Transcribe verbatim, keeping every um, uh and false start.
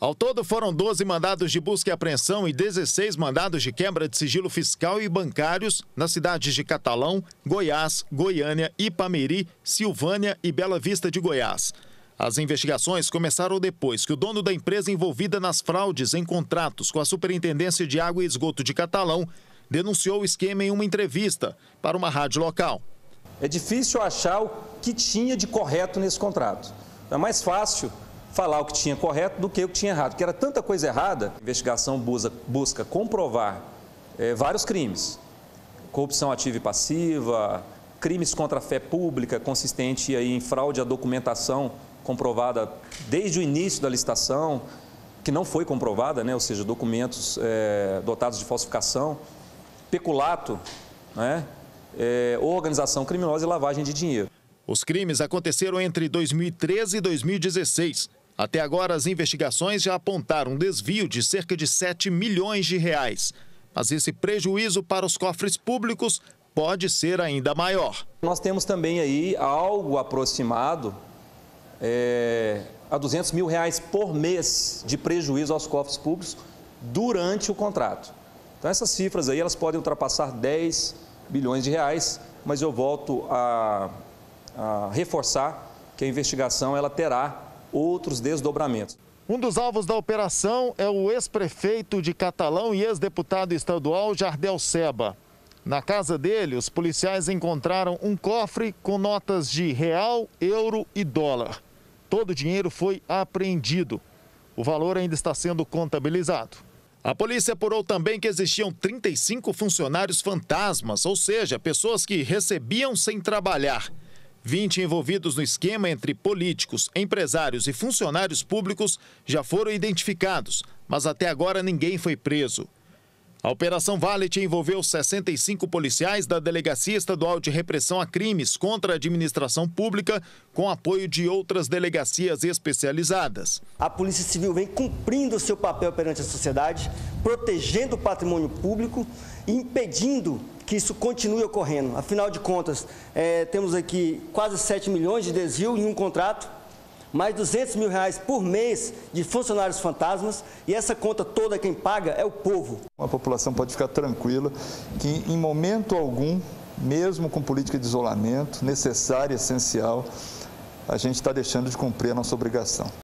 Ao todo, foram doze mandados de busca e apreensão e dezesseis mandados de quebra de sigilo fiscal e bancários nas cidades de Catalão, Goiás, Goiânia, Ipameri, Silvânia e Bela Vista de Goiás. As investigações começaram depois que o dono da empresa envolvida nas fraudes em contratos com a Superintendência de Água e Esgoto de Catalão denunciou o esquema em uma entrevista para uma rádio local. É difícil achar o que tinha de correto nesse contrato. É mais fácil falar o que tinha correto do que o que tinha errado, porque era tanta coisa errada. A investigação busca, busca comprovar é, vários crimes, corrupção ativa e passiva, crimes contra a fé pública, consistente aí em fraude à documentação comprovada desde o início da licitação, que não foi comprovada, né? Ou seja, documentos é, dotados de falsificação, peculato, né? é, organização criminosa e lavagem de dinheiro. Os crimes aconteceram entre dois mil e treze e dois mil e dezesseis. Até agora, as investigações já apontaram um desvio de cerca de sete milhões de reais. Mas esse prejuízo para os cofres públicos pode ser ainda maior. Nós temos também aí algo aproximado é, a duzentos mil reais por mês de prejuízo aos cofres públicos durante o contrato. Então, essas cifras aí elas podem ultrapassar dez bilhões de reais, mas eu volto a, a reforçar que a investigação ela terá outros desdobramentos. Um dos alvos da operação é o ex-prefeito de Catalão e ex-deputado estadual Jardel Seba. Na casa dele, os policiais encontraram um cofre com notas de real, euro e dólar. Todo o dinheiro foi apreendido. O valor ainda está sendo contabilizado. A polícia apurou também que existiam trinta e cinco funcionários fantasmas, ou seja, pessoas que recebiam sem trabalhar. vinte envolvidos no esquema entre políticos, empresários e funcionários públicos já foram identificados, mas até agora ninguém foi preso. A Operação Valet envolveu sessenta e cinco policiais da Delegacia Estadual de Repressão a Crimes contra a Administração Pública, com apoio de outras delegacias especializadas. A Polícia Civil vem cumprindo o seu papel perante a sociedade, protegendo o patrimônio público e impedindo que isso continue ocorrendo. Afinal de contas, é, temos aqui quase sete milhões de desvio em um contrato, mais duzentos mil reais por mês de funcionários fantasmas, e essa conta toda quem paga é o povo. A população pode ficar tranquila que em momento algum, mesmo com política de isolamento necessária e essencial, a gente está deixando de cumprir a nossa obrigação.